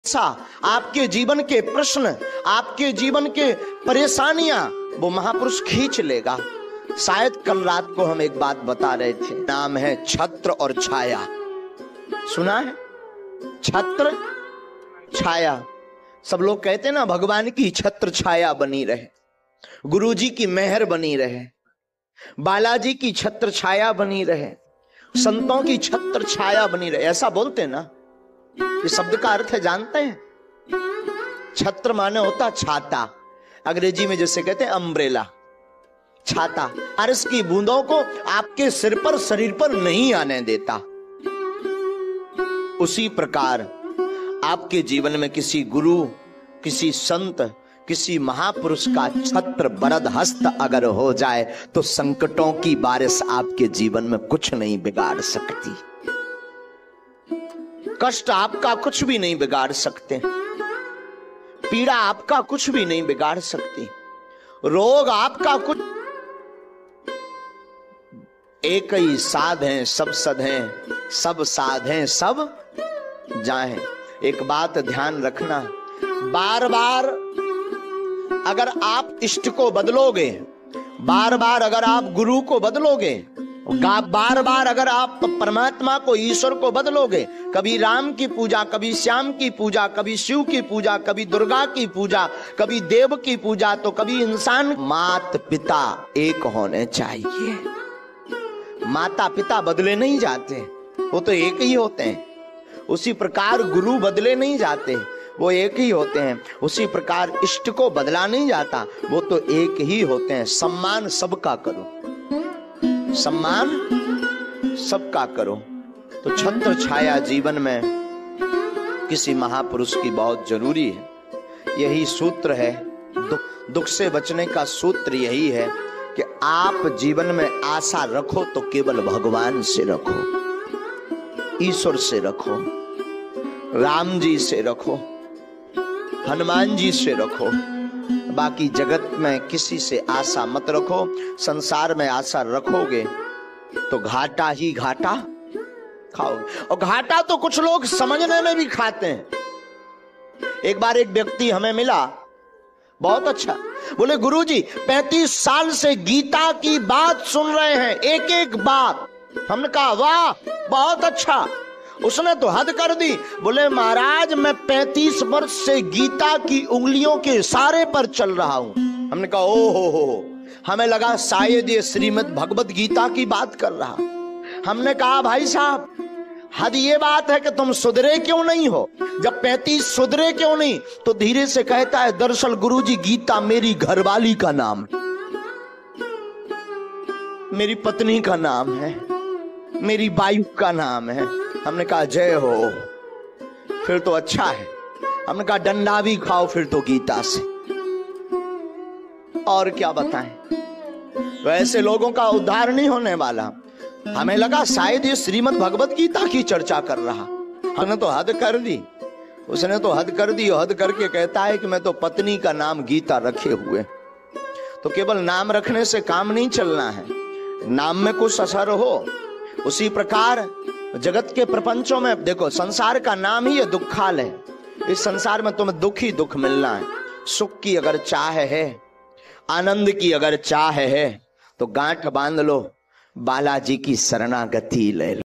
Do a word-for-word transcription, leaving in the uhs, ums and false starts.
आपके जीवन के प्रश्न, आपके जीवन के परेशानियां वो महापुरुष खींच लेगा। शायद कल रात को हम एक बात बता रहे थे, नाम है छत्र और छाया। सुना है? छत्र छाया। सब लोग कहते हैं ना, भगवान की छत्र छाया बनी रहे, गुरुजी की मेहर बनी रहे, बालाजी की छत्र छाया बनी रहे, संतों की छत्र छाया बनी रहे, ऐसा बोलते हैं ना। ये शब्द का अर्थ है जानते हैं? छत्र माने होता छाता, अंग्रेजी में जैसे कहते हैं अम्ब्रेला, छाता। बारिश की बूंदों को आपके सिर पर, शरीर पर नहीं आने देता। उसी प्रकार आपके जीवन में किसी गुरु, किसी संत, किसी महापुरुष का छत्र बरद हस्त अगर हो जाए तो संकटों की बारिश आपके जीवन में कुछ नहीं बिगाड़ सकती। कष्ट आपका कुछ भी नहीं बिगाड़ सकते, पीड़ा आपका कुछ भी नहीं बिगाड़ सकती, रोग आपका कुछ। एक ही साध हैं सब सध हैं, सब साध हैं सब जाएं। एक बात ध्यान रखना, बार बार अगर आप इष्ट को बदलोगे, बार बार अगर आप गुरु को बदलोगे, बार बार अगर आप परमात्मा को, ईश्वर को बदलोगे, कभी राम की पूजा, कभी श्याम की पूजा, कभी शिव की पूजा, कभी दुर्गा की पूजा, कभी देव की पूजा, तो कभी इंसान। माता पिता एक होने चाहिए। माता पिता बदले नहीं जाते, वो तो एक ही होते हैं। उसी प्रकार गुरु बदले नहीं जाते, वो एक ही होते हैं। उसी प्रकार इष्ट को बदला नहीं जाता, वो तो एक ही होते हैं। सम्मान सबका करो, सम्मान सबका करो। तो छत्र छाया जीवन में किसी महापुरुष की बहुत जरूरी है। यही सूत्र है, दुख, दुख से बचने का सूत्र यही है कि आप जीवन में आशा रखो तो केवल भगवान से रखो, ईश्वर से रखो, राम जी से रखो, हनुमान जी से रखो। बाकी जगत में किसी से आशा मत रखो। संसार में आशा रखोगे तो घाटा ही घाटा खाओगे, और घाटा तो कुछ लोग समझने में भी खाते हैं। एक बार एक व्यक्ति हमें मिला, बहुत अच्छा, बोले गुरुजी पैंतीस साल से गीता की बात सुन रहे हैं, एक एक बात। हमने कहा वाह बहुत अच्छा। उसने तो हद कर दी, बोले महाराज मैं पैंतीस वर्ष से गीता की उंगलियों के इशारे पर चल रहा हूं। हमने कहा ओ हो हो, हमें लगा शायद ये श्रीमद् भगवत गीता की बात कर रहा। हमने कहा भाई साहब हद ये बात है कि तुम सुधरे क्यों नहीं हो? जब पैंतीस सुधरे क्यों नहीं? तो धीरे से कहता है दरअसल गुरुजी गीता मेरी घरवाली का नाम है, मेरी पत्नी का नाम है, मेरी वाइफ का नाम है। हमने कहा जय हो, फिर तो अच्छा है। हमने कहा डंडा भी खाओ फिर तो गीता से, और क्या बताएं। वैसे लोगों का उद्धार नहीं होने वाला। हमें लगा शायद ये श्रीमद् भगवत गीता की चर्चा कर रहा। हमने तो हद कर दी, उसने तो हद कर दी। हद करके कहता है कि मैं तो पत्नी का नाम गीता रखे हुए। तो केवल नाम रखने से काम नहीं चलना है, नाम में कुछ असर हो। उसी प्रकार जगत के प्रपंचों में देखो, संसार का नाम ही है दुखालय। इस संसार में तुम्हें दुख ही दुख मिलना है। सुख की अगर चाह है, आनंद की अगर चाह है, तो गांठ बांध लो, बालाजी की शरणागति ले लो।